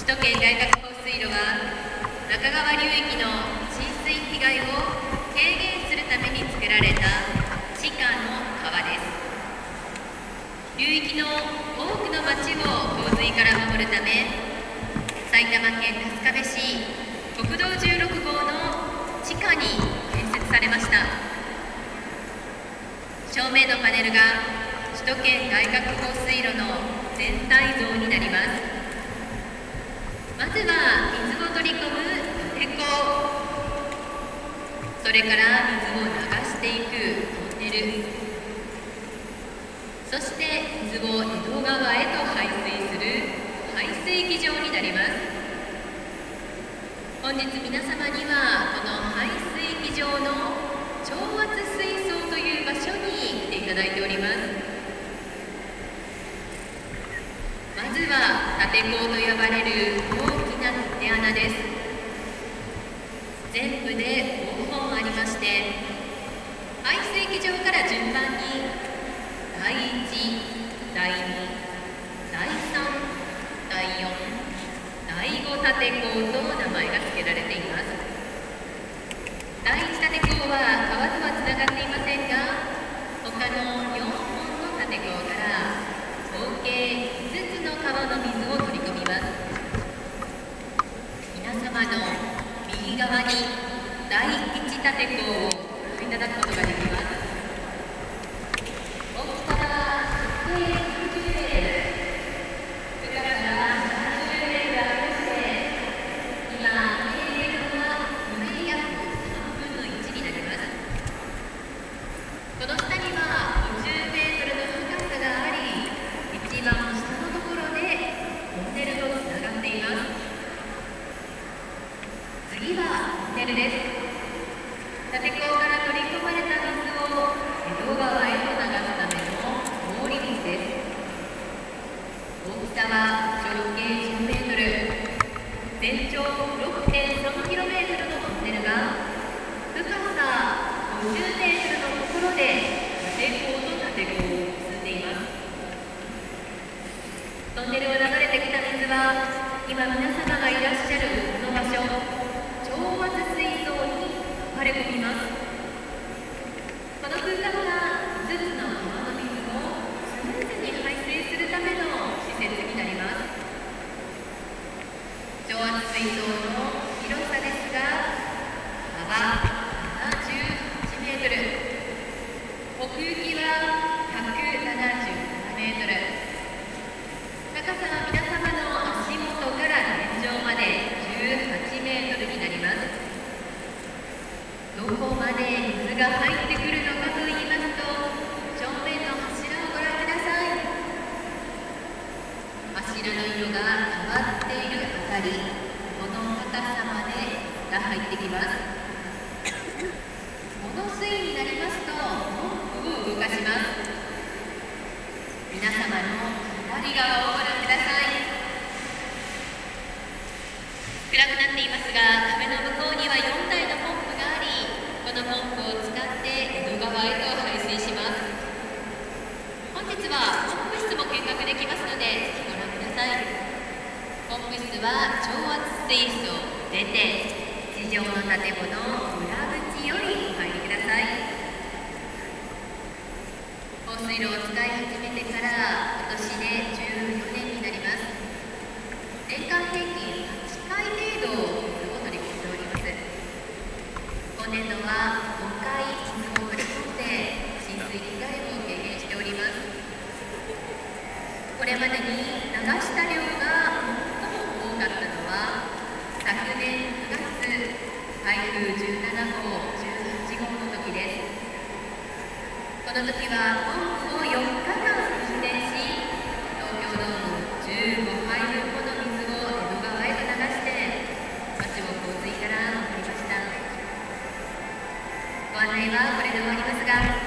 首都圏外郭放水路は中川流域の浸水被害を軽減するために作られた地下の川です。流域の多くの町を洪水から守るため、埼玉県春日部市国道16号の地下に建設されました。正面のパネルが首都圏外郭放水路の全体像になります。まずは水を取り込む立て坑、それから水を流していくトンネル、そして水を江戸川へと排水する排水機場になります。本日皆様にはこの排水機場の調圧水槽という場所に来ていただいております。まずは立て坑と呼ばれる大きな縦穴です。全部で5本ありまして、排水機場から順番に第1、第2、第3、第4、第5立て坑と名前が付けられています。第1立て坑は川とはつながっていませんが、他の4本の立て坑から合計5つの川の水を取り込みます。皆様の右側に第1立て坑をご覧いただくことができます。大きさは直径60メートル、深さは70メートルありまして、今、平面は2約3分の1になります。この下には50メートルの深さがあり、一番下のところでトンネルとつながっています。次はトンネルです。立て坑から取り込まれた水を江戸川へと流すための通り水です。大きさは直径10メートル、全長 6.3 キロメートルのトンネルが深さ50メートルのところで立て坑と立て坑を結んでいます。トンネルを流れてきた水は今皆様がいらっしゃるこの場所、調圧水槽に流れ込みます。この空間は5つの川の水をスムーズに排水するための施設になります。調圧水槽の広さですが、幅78メートル、奥行きは177メートル、高さは皆様の足元から天井まで18メートルになります。どこまで水が入ってくるのかと言いますと、正面の柱をご覧ください。柱の色が変わっているあたり、この高さまでが入ってきます。この水位になりますと、ポンプを動かします。皆様の左側をご覧ください。暗くなっていますが、壁の向こうには4台のポンプがあり、このポンプを使って江戸川へと排水します。本日はポンプ室も見学できますので、ぜひご覧ください。ポンプ室は調圧水槽を出て、地上の建物裏口よりお入りください。放水路を使い始めてから今年で14年になります。年間平均8回程度水を取り込んでおります。今年度は5回水を取り込んで浸水被害を軽減しております。これまでに流した量が最も多かったのは昨年9月台風17号、18号の時です。この時はポンプを4日間運転し、東京ドーム15杯分もの水を江戸川へと流して町を洪水から守りました。ご案内はこれで終わりますが、